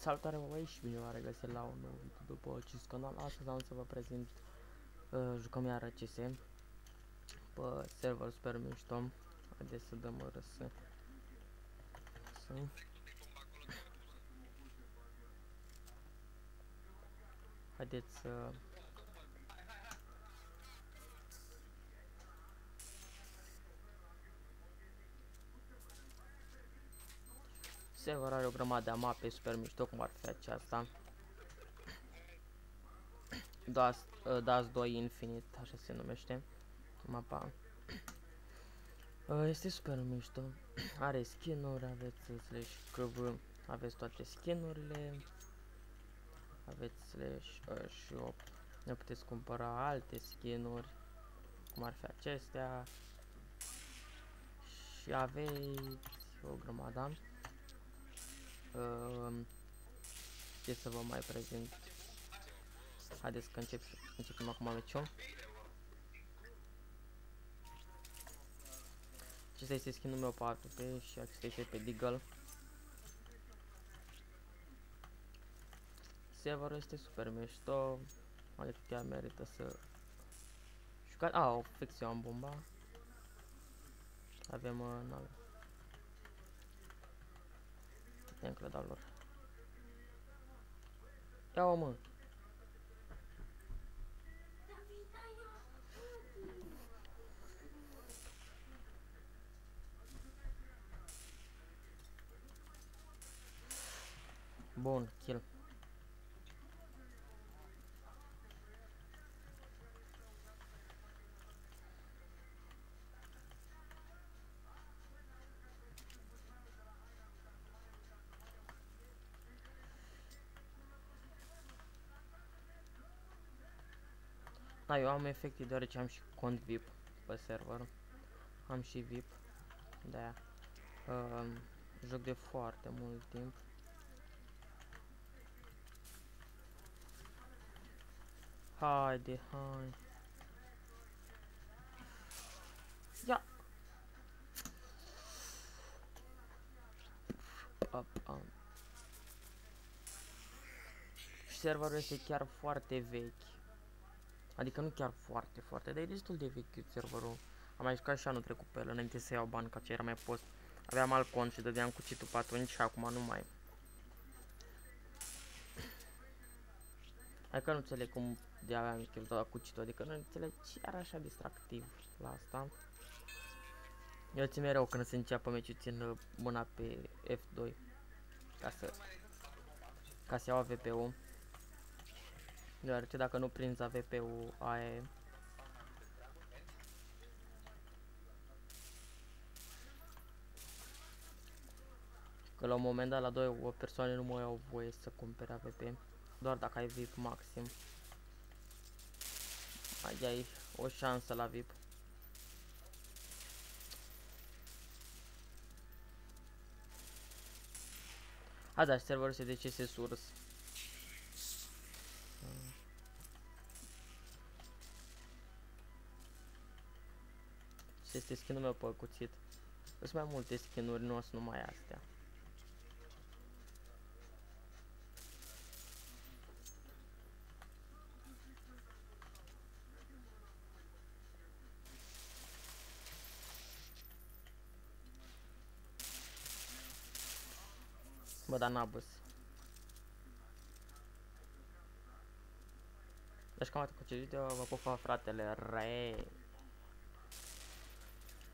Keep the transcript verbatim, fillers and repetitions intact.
Salutare băi și bine v-am regăsit la un nou video după acest canal. Astăzi am să vă prezint uh, jucăm iară C S pe server super mișto. Haideți să dăm răsă. Să. Haideți să server are o grămadă de mape super mișto, cum ar fi aceasta. Das, uh, Das doi Infinite, așa se numește mapa. Uh, este super mișto. Are skin-uri, aveți slash C V, aveți toate skin-urile. Aveți slash uh, shop. Ne puteți cumpăra alte skin-uri, cum ar fi acestea. Și aveți o grămadă. Uh, ce să vă mai prezint? Haideți că încep, începem acum meciul. Acesta este skin-ul meu pe A V P și acesta este pe Deagle. Serverul este super mișto, adică chiar merită să jucați. Ah, o fix eu am bomba. Avem uh, nave. Putem clăda lor. Ia-o, mă! Bun, kill. Da, eu am efectiv deoarece am și cont V I P pe server. Am și V I P. De-aia uh, joc de foarte mult timp. Haide, hai. Ia. Up, um. Și serverul este chiar foarte vechi. Adică nu chiar foarte, foarte, dar e destul de vechi serverul. Am mai jucat și anul trecut pe el, înainte să iau bani, ca ce era mai post. Aveam alt cont și dădeam cu cheat-ul pe atunci și acum nu mai. Adică nu înțeleg cum de aveam chef de cu cheat-ul, adică nu înțeleg ce era așa distractiv la asta. Eu țin mereu când se înceapă meciul, țin mâna pe F doi ca să ca să iau A V P-ul. Deoarece dacă nu prinzi A V P-ul, aia e. Că la un moment dat la două persoane nu mai au voie să cumpere A V P, doar dacă ai V I P maxim. Aici ai o șansă la V I P. A, da, serverul este de C S Source. Și este skin-ul meu pe cuțit. Sunt mai multe skin-uri, nu sunt numai astea. Bă, dar n-abăs. Deci cam atât cu acest video, vă pupa fratele, re.